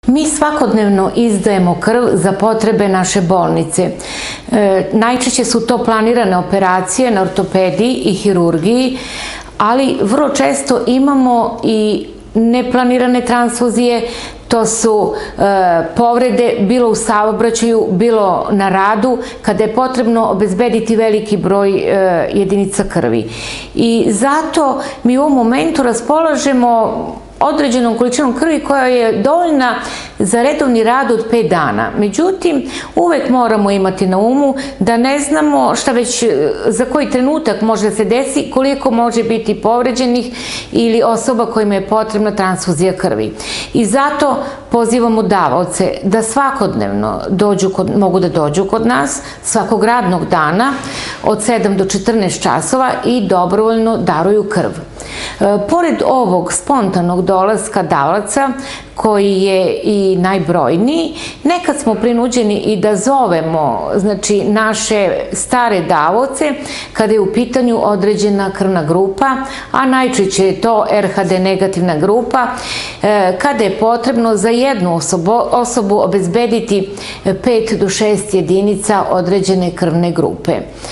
Mi svakodnevno izdajemo krv za potrebe naše bolnice. Najčešće su to planirane operacije na ortopediji i hirurgiji, ali vrlo često imamo i neplanirane transfuzije. To su povrede bilo u saobraćaju, bilo na radu, kada je potrebno obezbediti veliki broj jedinica krvi. I zato mi u ovom momentu raspolažemo određenom količinom krvi koja je dovoljna za redovni rad od 5 dana. Međutim, uvek moramo imati na umu da ne znamo šta već za koji trenutak može da se desi, koliko može biti povređenih ili osoba kojima je potrebna transfuzija krvi. I zato pozivamo davaoce da svakodnevno mogu da dođu kod nas svakog radnog dana od 7 do 14 časova i dobrovoljno daruju krv. Pored ovog spontanog dolaska davaoca, koji je i najbrojniji, nekad smo prinuđeni i da zovemo naše stare davaoce kada je u pitanju određena krvna grupa, a najčešće je to RHD negativna grupa, kada je potrebno za jednu osobu obezbediti 5 do 6 jedinica određene krvne grupe.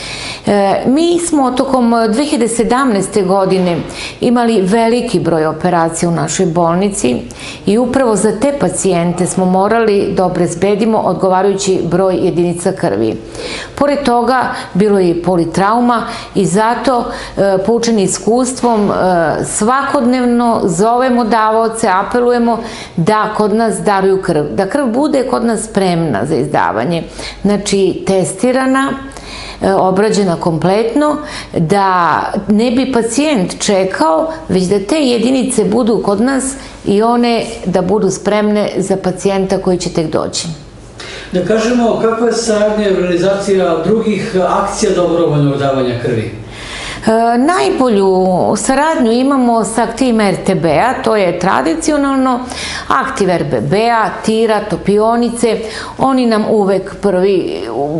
Mi smo tokom 2017. godine imali veliki broj operacija u našoj bolnici i upravo za te pacijente smo morali da obezbedimo odgovarajući broj jedinica krvi. Pored toga, bilo je i politrauma i zato, poučeni iskustvom, svakodnevno zovemo davaoce, apelujemo da kod nas daruju krv, da krv bude kod nas spremna za izdavanje, znači testirana, obrađena kompletno, da ne bi pacijent čekao, već da te jedinice budu kod nas i one da budu spremne za pacijenta koji će tek doći. Da kažemo, kakva je saradnja i realizacija drugih akcija dobrovoljnog davanja krvi? Najbolju saradnju imamo sa aktivima RTB-a, to je tradicionalno, aktiv RBB-a, tira, topionice, oni nam uvek prvi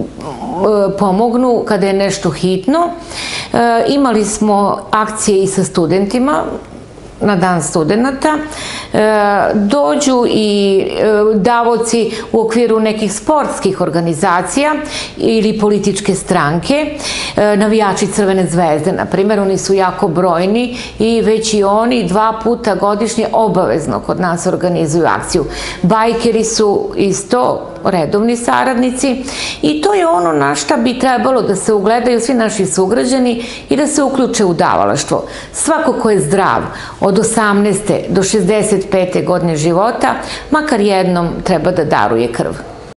pomognu kada je nešto hitno. Imali smo akcije i sa studentima, na dan studenata, dođu i davaoci u okviru nekih sportskih organizacija ili političke stranke, navijači Crvene zvezde, na primjer, oni su jako brojni i već i oni 2 puta godišnje obavezno kod nas organizuju akciju. Bajkeri su isto redovni saradnici i to je ono na šta bi trebalo da se ugledaju svi naši sugrađani i da se uključe u davalaštvo. Svako ko je zdrav od 18. do 65. godine života, makar jednom treba da daruje krv.